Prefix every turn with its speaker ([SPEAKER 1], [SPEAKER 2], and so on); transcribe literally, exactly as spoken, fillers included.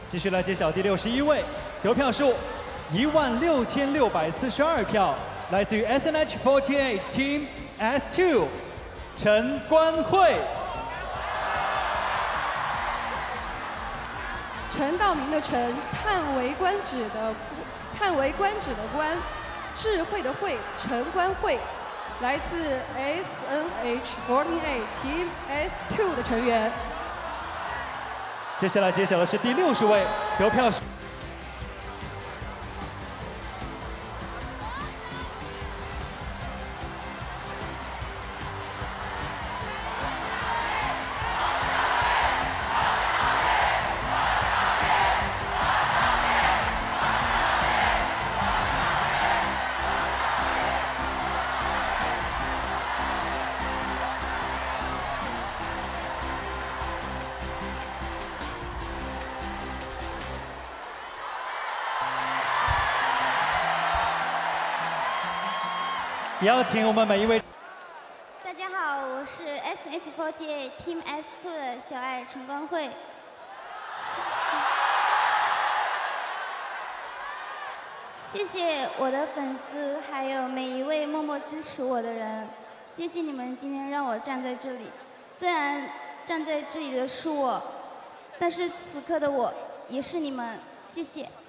[SPEAKER 1] 继续来揭晓第六十一位，得票数一万六千六百四十二票，来自于 S N H 四十八 Team S 二， 陈冠慧。
[SPEAKER 2] 陈道明的陈，叹为观止的叹为观止的观，智慧的慧，陈冠慧，来自 S N H 四十八 Team S 二 的成员。
[SPEAKER 1] 接下来揭晓的是第六十位，得票数。 邀请我们每一位。
[SPEAKER 3] 大家好，我是 S N H 四十八 Team S 二 的小爱陈冠慧。谢谢我的粉丝，还有每一位默默支持我的人，谢谢你们今天让我站在这里。虽然站在这里的是我，但是此刻的我也是你们，谢谢。